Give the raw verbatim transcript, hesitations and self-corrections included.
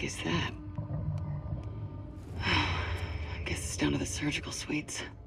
is that? I guess it's down to the surgical suites.